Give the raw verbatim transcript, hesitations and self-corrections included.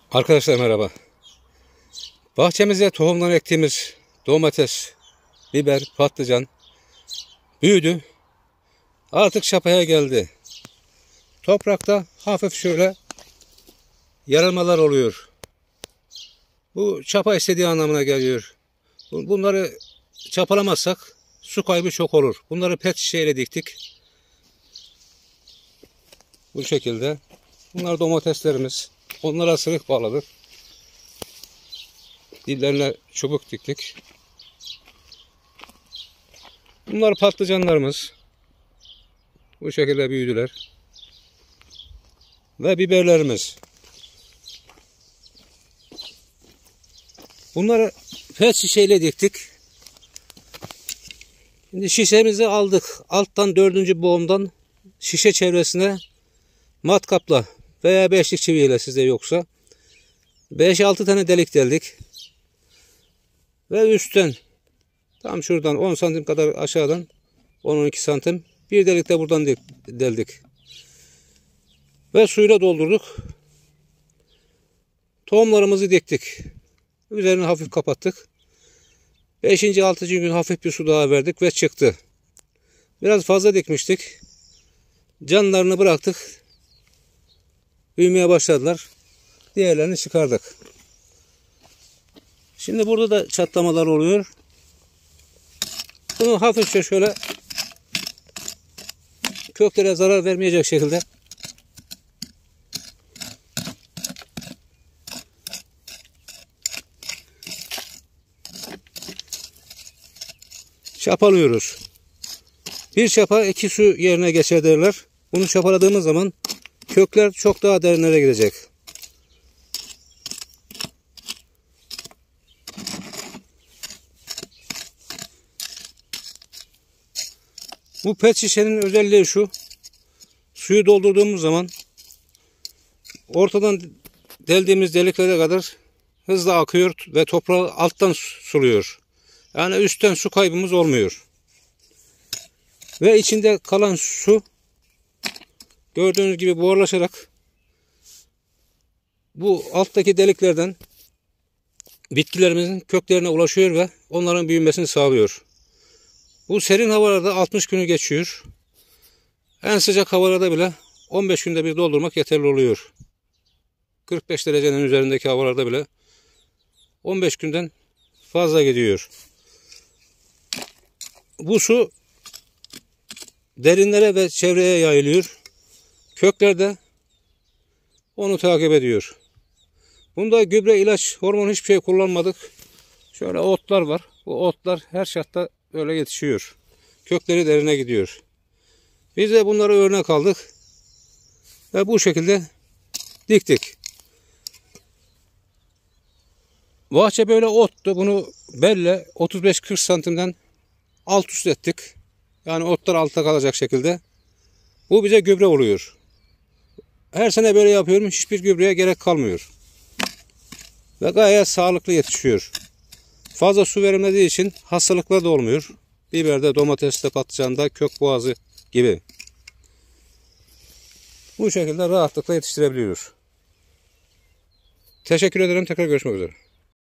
Arkadaşlar merhaba. Bahçemize tohumdan ektiğimiz domates, biber, patlıcan büyüdü. Artık şapaya geldi. Toprakta hafif şöyle yarılmalar oluyor. Bu çapa istediği anlamına geliyor. Bunları çapalamazsak su kaybı çok olur. Bunları pet şişeyle diktik. Bu şekilde. Bunlar domateslerimiz. Onlara sırık bağladık. Dillerine çubuk diktik. Bunlar patlıcanlarımız. Bu şekilde büyüdüler. Ve biberlerimiz. Bunları pet şişeyle diktik. Şimdi şişemizi aldık. Alttan dördüncü boğumdan şişe çevresine matkapla veya beşlik çiviyle sizde yoksa beş altı tane delik deldik. Ve üstten tam şuradan on santim kadar aşağıdan on on iki santim bir delik de buradan deldik. Ve suyla doldurduk. Tohumlarımızı diktik. Üzerini hafif kapattık. beşinci altıncı gün hafif bir su daha verdik ve çıktı. Biraz fazla dikmiştik. Canlarını bıraktık. Büyümeye başladılar. Diğerlerini çıkardık. Şimdi burada da çatlamalar oluyor. Bunu hafifçe şöyle köklere zarar vermeyecek şekilde çapalıyoruz. Bir çapa iki su yerine geçer derler. Bunu çapaladığımız zaman kökler çok daha derinlere gidecek. Bu pet şişenin özelliği şu. Suyu doldurduğumuz zaman ortadan deldiğimiz deliklere kadar hızla akıyor ve toprağı alttan suluyor. Yani üstten su kaybımız olmuyor. Ve içinde kalan su gördüğünüz gibi buharlaşarak bu alttaki deliklerden bitkilerimizin köklerine ulaşıyor ve onların büyümesini sağlıyor. Bu serin havalarda altmış günü geçiyor. En sıcak havalarda bile on beş günde bir doldurmak yeterli oluyor. kırk beş derecenin üzerindeki havalarda bile on beş günden fazla gidiyor. Bu su derinlere ve çevreye yayılıyor. Kökler de onu takip ediyor. Bunda gübre, ilaç, hormon hiçbir şey kullanmadık. Şöyle otlar var. Bu otlar her şartta böyle yetişiyor. Kökleri derine gidiyor. Biz de bunları örnek aldık. Ve bu şekilde diktik. Bahçe böyle ottu. Bunu belle otuz beş kırk santimden alt üst ettik. Yani otlar altta kalacak şekilde. Bu bize gübre oluyor. Her sene böyle yapıyorum. Hiçbir gübreye gerek kalmıyor. Ve gayet sağlıklı yetişiyor. Fazla su verilmediği için hastalıklar da olmuyor. Biberde, domateste, patlıcanda, kök boğazı gibi. Bu şekilde rahatlıkla yetiştirebiliyoruz. Teşekkür ederim. Tekrar görüşmek üzere.